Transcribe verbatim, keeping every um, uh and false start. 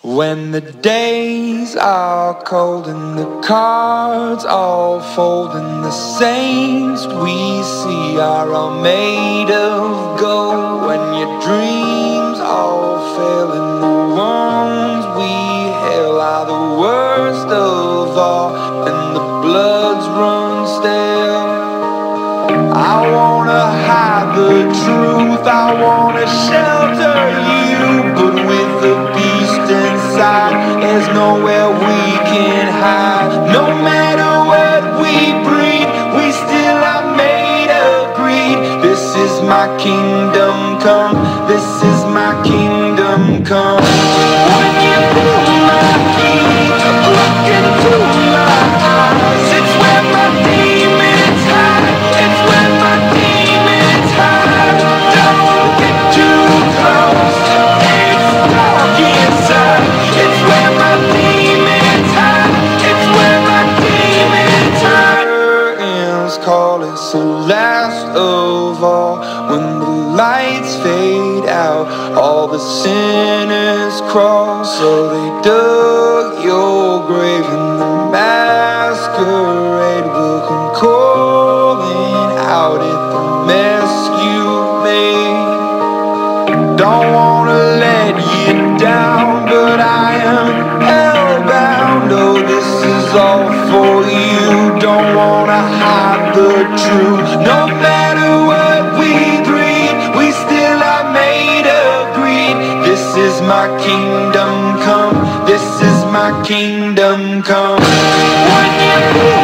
When the days are cold and the cards all fold and the saints we see are all made of gold, when your dreams all fail and the ones we hail are the worst of all and the bloods run stale, I wanna hide the truth, I wanna shelter you, but with the beast inside, there's nowhere we can hide. No matter what we breed, we still are made of greed. This is my kingdom come, this is my kingdom come. When you pull my feet, look into my eyes, it's where my demons hide, it's where my demons hide. Don't get too close, it's dark inside, it's where my demons hide, it's where my demons hide. Curtains call, it's the last of all. When the lights fade out, all the sinners crawl. So they dug your grave and the masquerade will come calling out at the mess you made. Don't wanna let you down, but I am hellbound. Oh, this is all for you. Don't wanna hide the truth. No matter what we breed, we still are made of greed. This is my kingdom come, this is my kingdom come. When you